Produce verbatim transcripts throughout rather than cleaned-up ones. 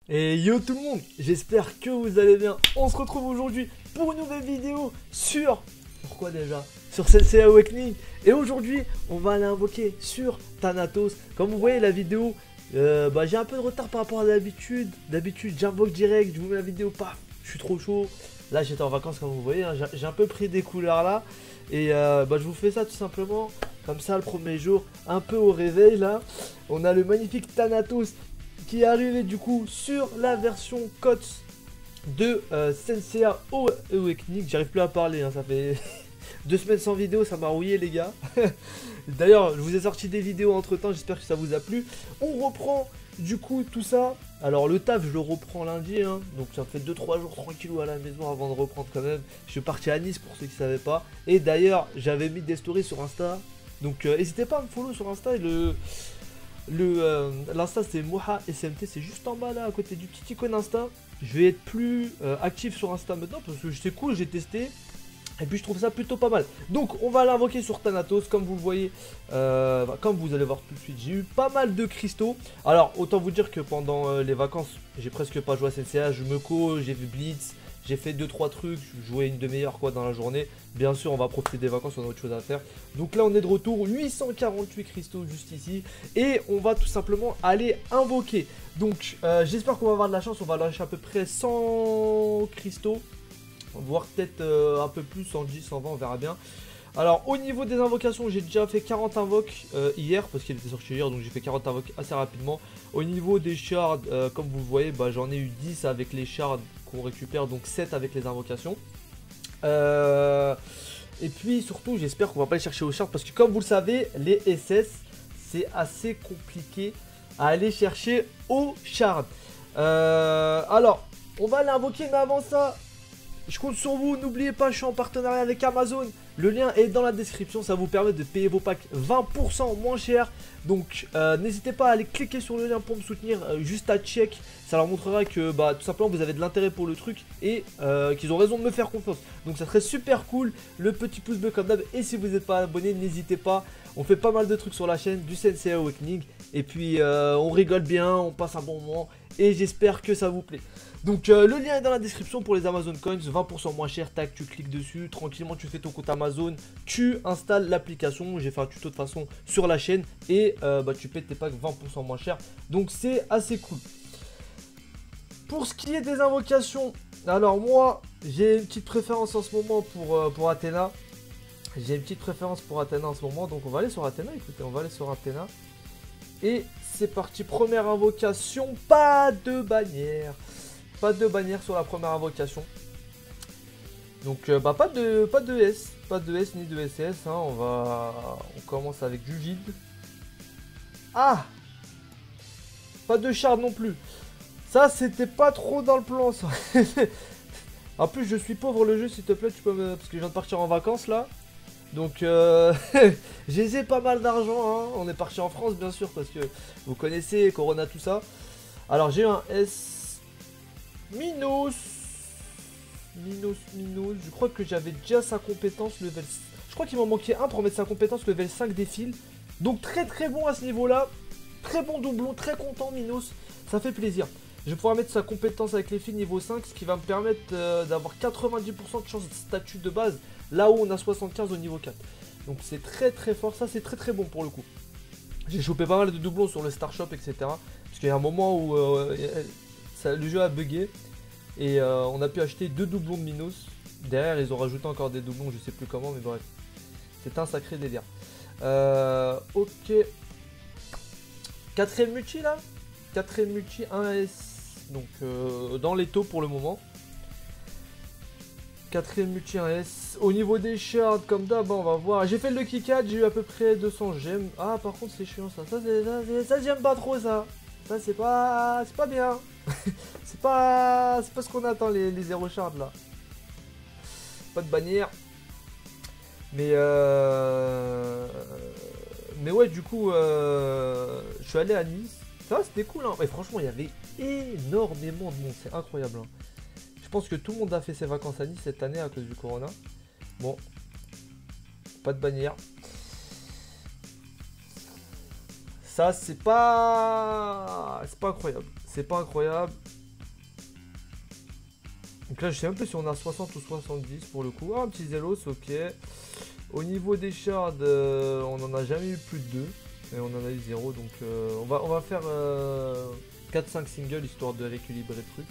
Et yo tout le monde, j'espère que vous allez bien. On se retrouve aujourd'hui pour une nouvelle vidéo sur... Pourquoi déjà Sur Sensei Awakening. Et aujourd'hui, on va aller invoquer sur Thanatos. Comme vous voyez la vidéo, euh, bah, j'ai un peu de retard par rapport à d'habitude. D'habitude, j'invoque direct, je vous mets la vidéo, paf, je suis trop chaud. Là, j'étais en vacances comme vous voyez, hein, j'ai un peu pris des couleurs là. Et euh, bah, je vous fais ça tout simplement, comme ça le premier jour, un peu au réveil là. On a le magnifique Thanatos qui est arrivé du coup sur la version C O T S de euh, Sensei Awakening. J'arrive plus à parler, hein, ça fait deux semaines sans vidéo, ça m'a rouillé les gars. D'ailleurs, je vous ai sorti des vidéos entre temps, j'espère que ça vous a plu. On reprend du coup tout ça. Alors le taf, je le reprends lundi, hein, donc ça fait deux trois jours tranquillou à la maison avant de reprendre quand même. Je suis parti à Nice pour ceux qui ne savaient pas. Et d'ailleurs, j'avais mis des stories sur Insta. Donc euh, n'hésitez pas à me follow sur Insta. Et le... Le, euh, l'Insta c'est Moha S M T, c'est juste en bas là à côté du petit icône Insta. Je vais être plus euh, actif sur Insta maintenant parce que c'est cool, j'ai testé. Et puis je trouve ça plutôt pas mal. Donc on va l'invoquer sur Thanatos. Comme vous le voyez, euh, bah, comme vous allez voir tout de suite, j'ai eu pas mal de cristaux. Alors autant vous dire que pendant euh, les vacances, j'ai presque pas joué à Sensei. Je me co, j'ai vu Blitz. J'ai fait deux trois trucs, je jouais une demi-heure quoi dans la journée. Bien sûr, on va profiter des vacances, on a autre chose à faire. Donc là, on est de retour, huit cent quarante-huit cristaux juste ici. Et on va tout simplement aller invoquer. Donc, euh, j'espère qu'on va avoir de la chance. On va lâcher à peu près cent cristaux. Voire peut-être euh, un peu plus, cent dix, cent vingt, on verra bien. Alors, au niveau des invocations, j'ai déjà fait quarante invoques euh, hier, parce qu'il était sorti hier, donc j'ai fait quarante invoques assez rapidement. Au niveau des shards, euh, comme vous le voyez, bah, j'en ai eu dix avec les shards qu'on récupère, donc sept avec les invocations. Euh, et puis, surtout, j'espère qu'on va pas les chercher aux shards, parce que comme vous le savez, les S S, c'est assez compliqué à aller chercher aux shards. Euh, alors, on va l'invoquer, mais avant ça... Je compte sur vous, n'oubliez pas, je suis en partenariat avec Amazon. Le lien est dans la description, ça vous permet de payer vos packs vingt pour cent moins cher. Donc euh, n'hésitez pas à aller cliquer sur le lien pour me soutenir, euh, juste à check. Ça leur montrera que bah, tout simplement vous avez de l'intérêt pour le truc et euh, qu'ils ont raison de me faire confiance. Donc ça serait super cool, le petit pouce bleu comme d'hab. Et si vous n'êtes pas abonné, n'hésitez pas. On fait pas mal de trucs sur la chaîne, du Sensei Awakening. Et puis euh, on rigole bien, on passe un bon moment. Et j'espère que ça vous plaît. Donc euh, le lien est dans la description pour les Amazon Coins, vingt pour cent moins cher, tac, tu cliques dessus, tranquillement tu fais ton compte Amazon, tu installes l'application, j'ai fait un tuto de façon sur la chaîne et euh, bah, tu payes tes packs vingt pour cent moins cher, donc c'est assez cool. Pour ce qui est des invocations, alors moi j'ai une petite préférence en ce moment pour, euh, pour Athéna, j'ai une petite préférence pour Athéna en ce moment, donc on va aller sur Athéna, écoutez, on va aller sur Athéna. Et c'est parti, première invocation, pas de bannière. Pas de bannière sur la première invocation. Donc euh, bah pas de pas de S, pas de S ni de S S, hein. On va. On commence avec du vide. Ah, pas de shard non plus. Ça c'était pas trop dans le plan ça. En plus je suis pauvre le jeu, s'il te plaît, tu peux me. Parce que je viens de partir en vacances là. Donc euh... j'ai pas mal d'argent, hein. On est parti en France bien sûr parce que vous connaissez Corona tout ça. Alors j'ai un S. Minos, Minos, Minos, je crois que j'avais déjà sa compétence level... Je crois qu'il m'en manquait un pour mettre sa compétence level cinq des fils. Donc très très bon à ce niveau-là. Très bon doublon, très content Minos. Ça fait plaisir. Je vais pouvoir mettre sa compétence avec les fils niveau cinq, ce qui va me permettre euh, d'avoir quatre-vingt-dix pour cent de chance de statut de base. Là où on a soixante-quinze au niveau quatre. Donc c'est très très fort, ça c'est très très bon pour le coup. J'ai chopé pas mal de doublons sur le Star Shop, et cetera. Parce qu'il y a un moment où... Euh, Ça, le jeu a bugué et euh, on a pu acheter deux doublons de Minos. Derrière ils ont rajouté encore des doublons, je sais plus comment, mais bref. C'est un sacré délire. Euh, ok. Quatrième multi là. Quatrième multi, un S. Donc euh, dans les taux pour le moment. Quatrième multi, un S. Au niveau des shards, comme d'hab, on va voir. J'ai fait le Lucky Cat, j'ai eu à peu près deux cents gemmes. Ah par contre c'est chiant ça. Ça, ça, ça j'aime pas trop ça. Ça c'est pas. C'est pas bien. C'est pas. C'est pas ce qu'on attend les, les zéro shards là. Pas de bannière. Mais euh. Mais ouais du coup euh... je suis allé à Nice. Ça c'était cool hein. Et franchement il y avait énormément de monde. C'est incroyable hein. Je pense que tout le monde a fait ses vacances à Nice cette année à cause du corona. Bon. Pas de bannière. Ça, c'est pas... C'est pas incroyable. C'est pas incroyable. Donc là, je sais même plus si on a soixante ou soixante-dix pour le coup. Ah, un petit Zelos, ok. Au niveau des shards, euh, on en a jamais eu plus de deux. Et on en a eu zéro. Donc euh, on, va, on va faire euh, quatre cinq singles histoire de rééquilibrer le truc.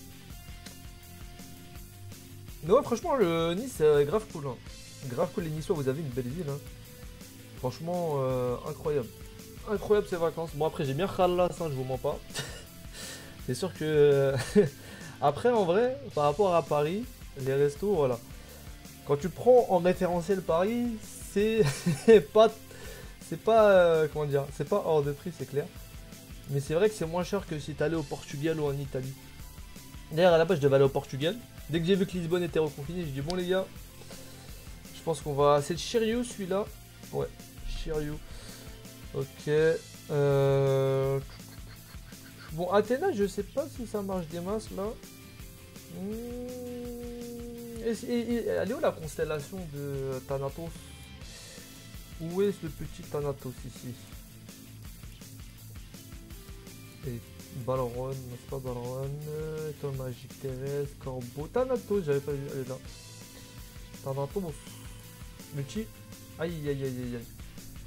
Non, franchement, le Nice, euh, grave cool. Hein. Grave cool, les Niçois, vous avez une belle ville. Hein. Franchement, euh, incroyable. Incroyable ces vacances. Bon, après, j'ai bien khalas, hein, je vous mens pas. C'est sûr que... Après, en vrai, par rapport à Paris, les restos, voilà. Quand tu prends en référentiel Paris, c'est pas... C'est pas... Euh, comment dire? C'est pas hors de prix, c'est clair. Mais c'est vrai que c'est moins cher que si t'allais au Portugal ou en Italie. D'ailleurs, à la base, je devais aller au Portugal. Dès que j'ai vu que Lisbonne était reconfinée, j'ai dit, bon les gars, je pense qu'on va... C'est le Chirio, celui-là. Ouais, Chirio. Ok. Euh... Bon, Athéna, je sais pas si ça marche des masses, là. Mmh... Et, et, et, elle est où la constellation de Thanatos? Où est le petit Thanatos ici? Et Balron, non c'est pas Balron, Étoile Magique Terrestre, Corbeau, Thanatos, j'avais pas vu, elle est là. Thanatos, multi, aïe aïe aïe aïe aïe.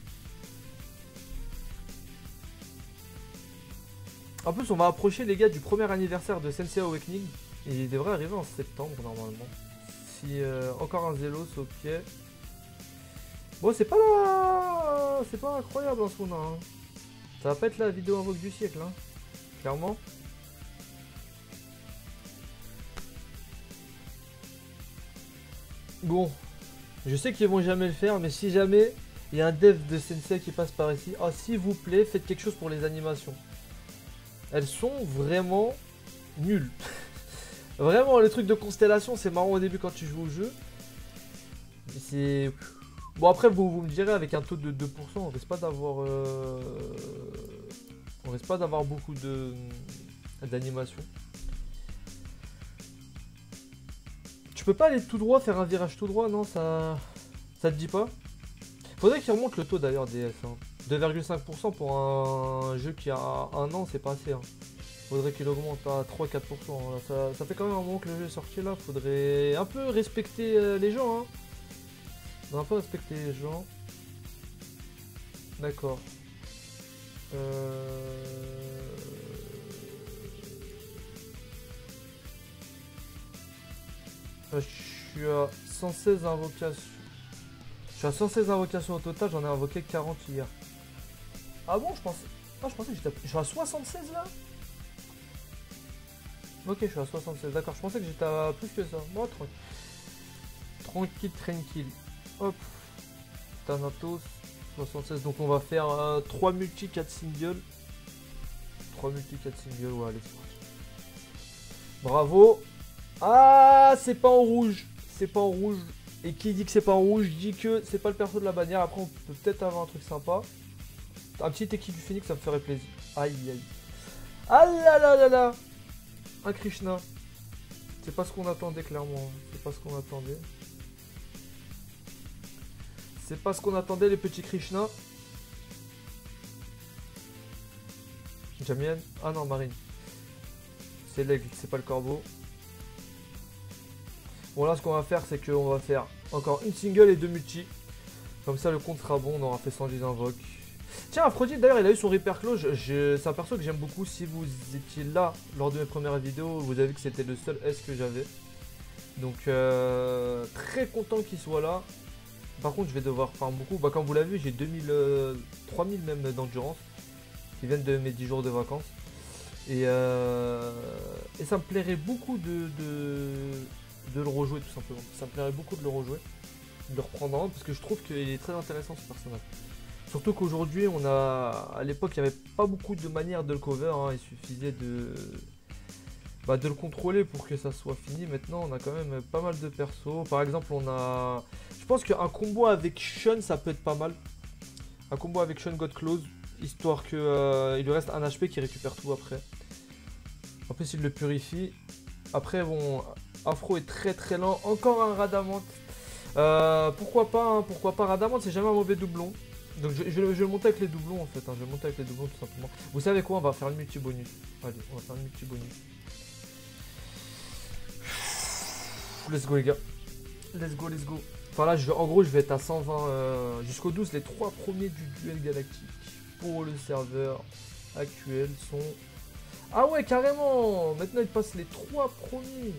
En plus, on va approcher les gars du premier anniversaire de Sensei Awakening. Et il devrait arriver en septembre normalement. Si euh, encore un Zelos, ok. Bon, c'est pas la... c'est pas incroyable en ce moment. Hein. Ça va pas être la vidéo invoque du siècle, hein. Clairement. Bon, je sais qu'ils vont jamais le faire, mais si jamais il y a un dev de Sensei qui passe par ici, ah s'il vous plaît, faites quelque chose pour les animations. Elles sont vraiment nulles. Vraiment, le truc de constellation, c'est marrant au début quand tu joues au jeu. Mais c'est... Bon, après, vous, vous me direz, avec un taux de deux pour cent, on risque pas d'avoir... Euh... On risque pas d'avoir beaucoup de d'animation. Tu peux pas aller tout droit, faire un virage tout droit, non? Ça... Ça te dit pas? Faudrait qu'il remonte le taux d'ailleurs D S. Hein. deux virgule cinq pour cent pour un jeu qui a un an, c'est pas assez. Hein. Faudrait qu'il augmente à trois à quatre pour cent. Là. Ça, ça fait quand même un moment que le jeu est sorti là. Faudrait un peu respecter euh, les gens. Hein. Faudrait un peu respecter les gens. D'accord. Euh... Je suis à cent seize invocations. Je suis à cent seize invocations au total, j'en ai invoqué quarante hier. Ah bon, je pensais... Ah, je pensais que j'étais... Je suis à soixante-seize là. Ok, je suis à soixante-seize, d'accord. Je pensais que j'étais à plus que ça. Moi, tranquille. Tranquille, tranquille. Hop. Thanatos, soixante-seize. Donc on va faire euh, trois multi, quatre singles. trois multi, quatre singles, ouais, allez, c'est parti. Bravo. Ah, c'est pas en rouge. C'est pas en rouge. Et qui dit que c'est pas en rouge, dit que c'est pas le perso de la bannière. Après, on peut peut-être avoir un truc sympa. Un petit équipe du Phoenix, ça me ferait plaisir. Aïe, aïe. Ah là là là là. Un Krishna. C'est pas ce qu'on attendait, clairement. C'est pas ce qu'on attendait. C'est pas ce qu'on attendait, les petits Krishna. Jamien. Ah non, Marine. C'est l'aigle, c'est pas le corbeau. Bon, là, ce qu'on va faire, c'est qu'on va faire encore une single et deux multi. Comme ça, le compte sera bon. On aura fait cent dix invoques. Tiens, Aphrodite, d'ailleurs, il a eu son Reaper Claw. C'est un perso que j'aime beaucoup. Si vous étiez là lors de mes premières vidéos, vous avez vu que c'était le seul S que j'avais. Donc, euh, très content qu'il soit là. Par contre, je vais devoir farm beaucoup. Bah, comme vous l'avez vu, j'ai deux mille, euh, trois mille même d'endurance qui viennent de mes dix jours de vacances. Et, euh, et ça me plairait beaucoup de, de, de le rejouer, tout simplement. Ça me plairait beaucoup de le rejouer, de le reprendre en, parce que je trouve qu'il est très intéressant, ce personnage. Surtout qu'aujourd'hui, on a, à l'époque, il n'y avait pas beaucoup de manières de le cover. Hein. Il suffisait de, bah, de le contrôler pour que ça soit fini. Maintenant, on a quand même pas mal de persos. Par exemple, on a... Je pense qu'un combo avec Sean, ça peut être pas mal. Un combo avec Sean Godclose, histoire qu'il euh, lui reste un H P qui récupère tout après. En plus, il le purifie. Après, bon, Afro est très très lent. Encore un Radamante. Euh, pourquoi pas, hein, pourquoi pas. Radamante, c'est jamais un mauvais doublon. Donc je, je, je vais le monter avec les doublons en fait, hein. Je vais le monter avec les doublons tout simplement. Vous savez quoi, on va faire le multi-bonus. Allez, on va faire le multi-bonus. Let's go les gars. Let's go, let's go. Enfin là, je vais, en gros, je vais être à cent vingt euh, jusqu'au douze. Les trois premiers du duel galactique pour le serveur actuel sont... Ah ouais, carrément. Maintenant, il passe les trois premiers.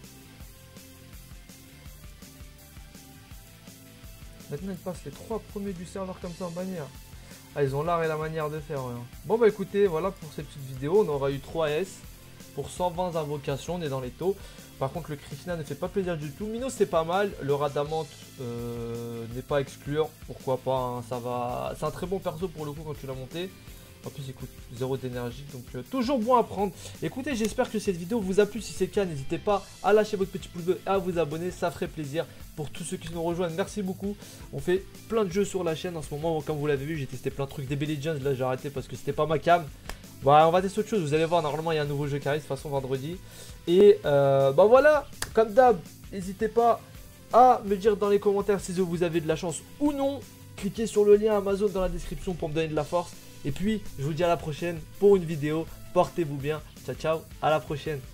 Maintenant, il passe les trois premiers du serveur comme ça en bannière. Ah, ils ont l'art et la manière de faire. Ouais. Bon, bah écoutez, voilà pour cette petite vidéo. On aura eu trois S pour cent vingt invocations. On est dans les taux. Par contre, le Krishna ne fait pas plaisir du tout. Minos, c'est pas mal. Le Radamante euh, n'est pas à exclure. Pourquoi pas, hein, ça va. C'est un très bon perso pour le coup quand tu l'as monté. En plus, il coûte zéro d'énergie, donc euh, toujours bon à prendre. Écoutez, j'espère que cette vidéo vous a plu. Si c'est le cas, n'hésitez pas à lâcher votre petit pouce bleu et à vous abonner. Ça ferait plaisir pour tous ceux qui nous rejoignent. Merci beaucoup. On fait plein de jeux sur la chaîne en ce moment. Comme vous l'avez vu, j'ai testé plein de trucs. D B Legends, là, j'ai arrêté parce que c'était pas ma cam. Voilà, on va tester autre chose. Vous allez voir, normalement, il y a un nouveau jeu qui arrive de toute façon vendredi. Et euh, bah voilà, comme d'hab, n'hésitez pas à me dire dans les commentaires si vous avez de la chance ou non. Cliquez sur le lien Amazon dans la description pour me donner de la force. Et puis, je vous dis à la prochaine pour une vidéo. Portez-vous bien. Ciao, ciao. À la prochaine.